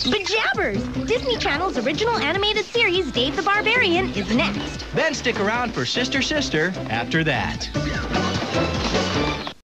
Bejabbers! Disney Channel's original animated series, Dave the Barbarian, is next. Then stick around for Sister Sister after that.